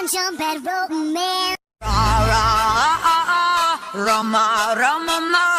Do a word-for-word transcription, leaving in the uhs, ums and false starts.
on jump and rope man. Ra ra ah ah ah, Rama Rama.